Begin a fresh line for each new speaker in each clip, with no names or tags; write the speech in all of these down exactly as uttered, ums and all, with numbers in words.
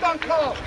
done, Carl.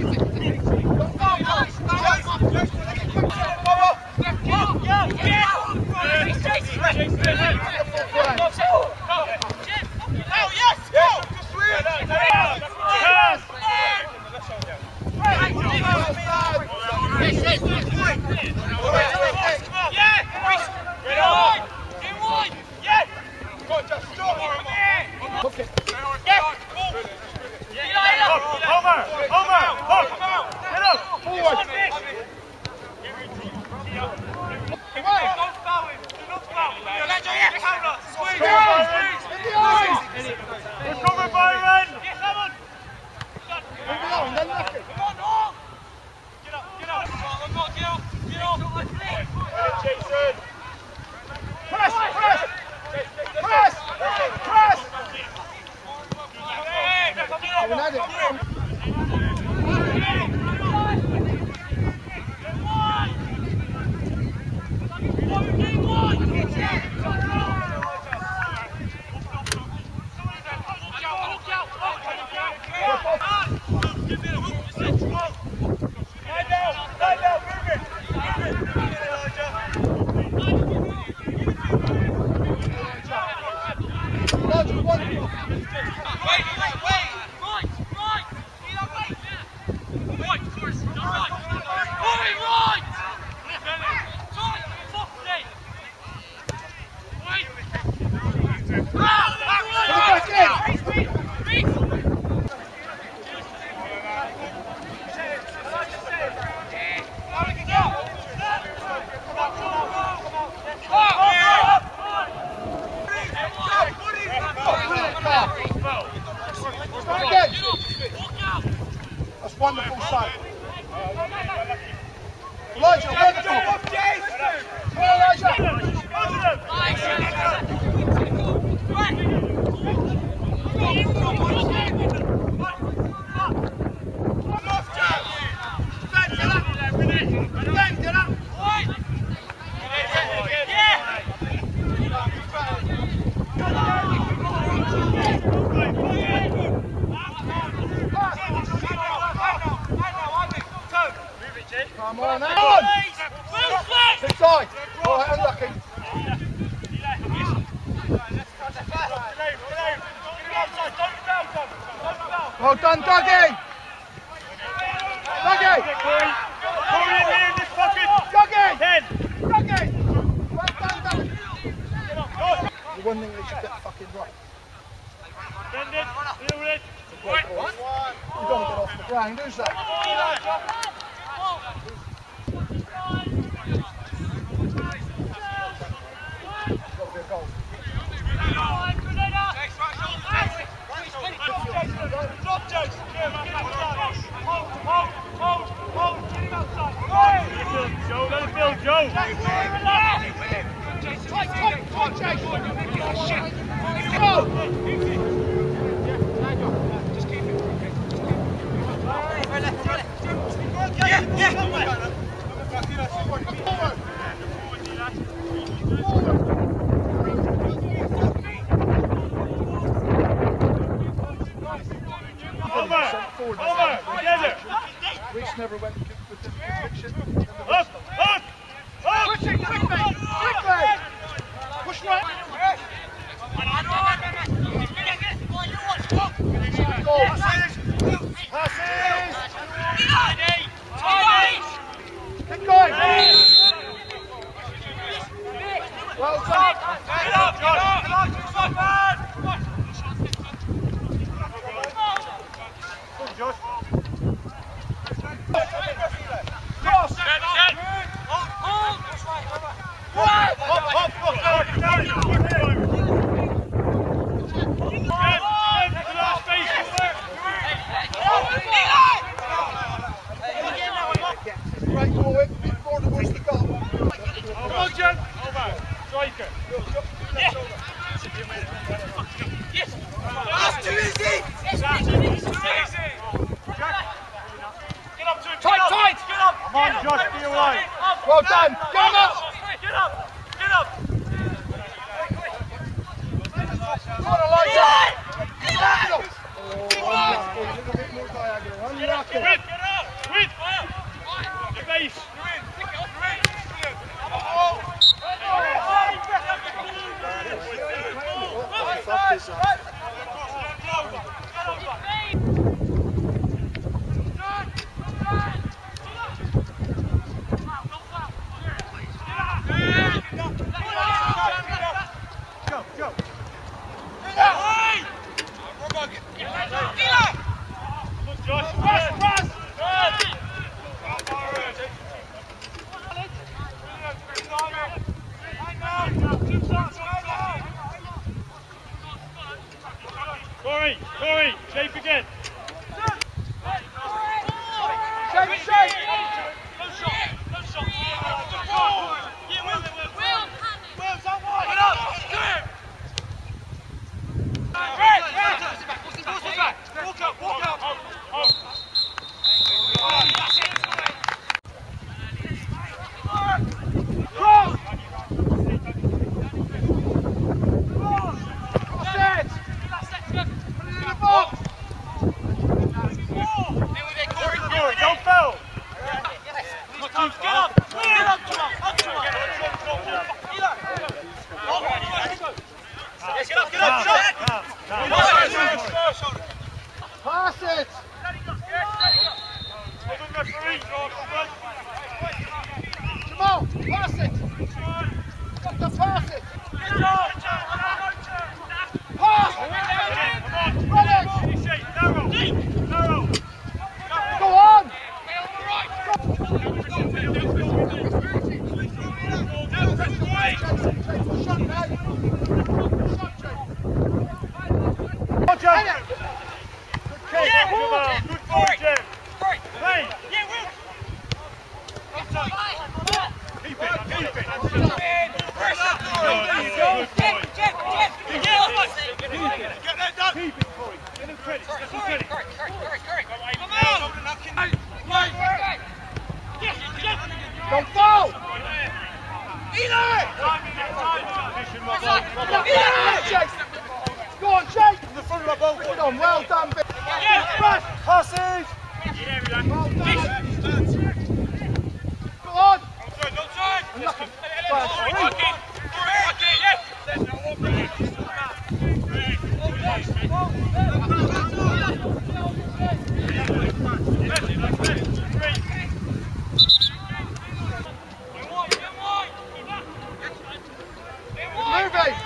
Wonderful save. Elijah, wonderful. Come on, Elijah. Come on, now! Inside! Oh, unlucky. Well done, Dougie! Dougie! Dougie! Dougie! Well done, Dougie! The one thing they should get fucking right. You don't get off the ground, who's that?
Joe, let it build, Joe!
Tight, tight, tight, Jason! Go! Just keep it. Yeah, yeah!
Over! Over! Together!
Reese never went with the conviction.
Up! Up! Up!
Push it! Quickly! Quickly! Push right! Passes! Passes! Keep going! Well done!
Get up, Josh! Get up, man! Good, Josh.
Cross!
Set, set! Hold, hold!
Right!
Hop, hop, hop! Down, down!
Great ball in, more than what's the goal.
Come on, Jen! Over! Striker!
Yes!
Yes!
That's too easy!
That's too easy! Get up to him!
Tight, tight!
Get up! Come on, Josh, be away!
Well done! Get him up!
Get up! Get up!
Come on, Elijah! Diagonal! Oh, a little bit more diagonal. Pass! Go on! Don't fall! Go on, Jake! In the front of the ball. Put it on, well done, Bill. Passes! Well done. Go on! And look at that. Moving!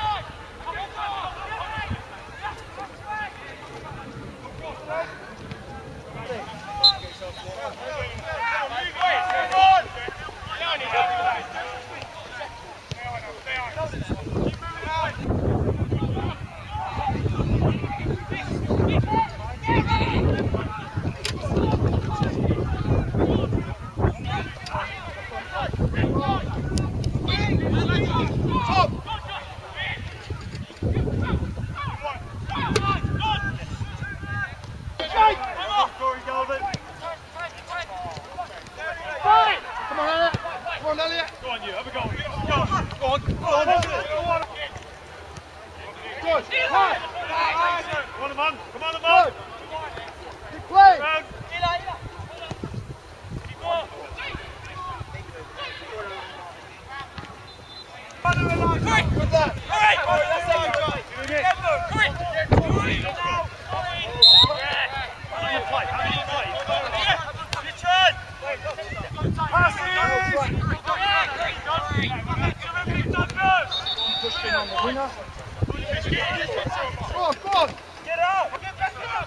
Go on, go on!
Get up! Get back up!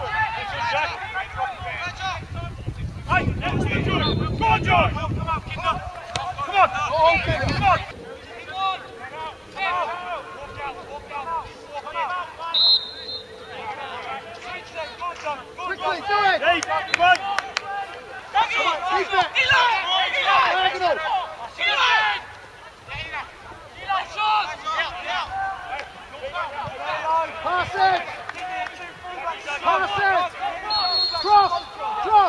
Hey, go on, John! Come on, come on! Come on!
Oh, okay,
Come on!
Quickly, do it!
Dave, come on!
Come on, keep it! Diagonal! Pass it! Pass it! Cross! Cross!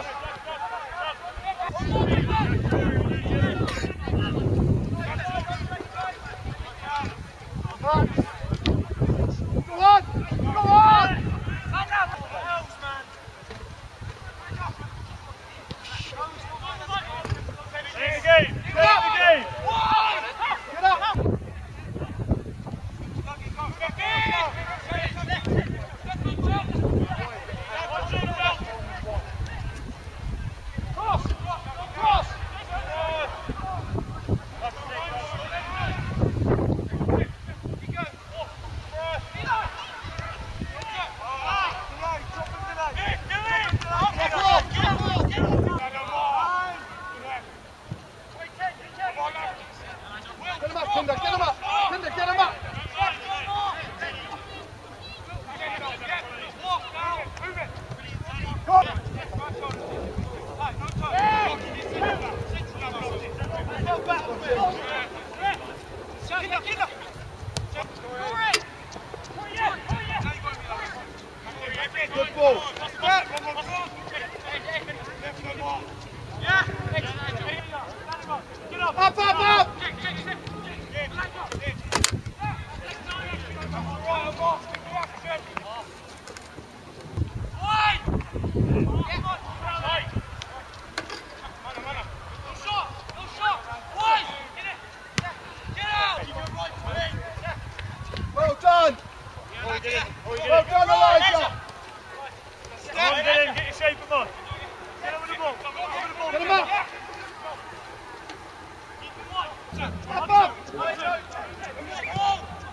Right. Go on! Go on!
Stay in the game! Stay in the game!
Get up! Cross! Cross! Get him up, Kinder, get him up! Kinder, get him up! Go on! Good ball! Up, up, up! Well done! Well done, Elijah!
Come on, get in, get your shape of on. Get over the ball. Over the ball.
Get him up! Up, up!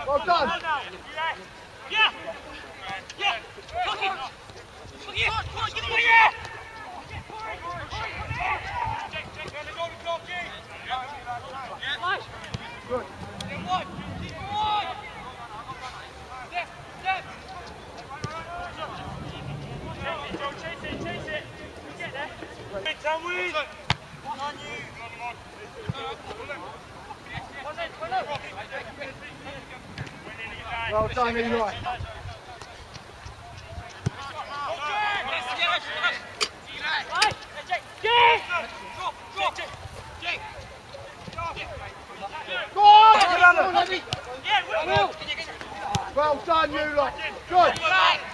Well done.
Yeah. Yeah. Look it. Look it. Come on, give it here.
Good.
Chase it, chase it. Get there. It's on with. On you.
Well done, Eli. Go on! Well done, you lot. Good.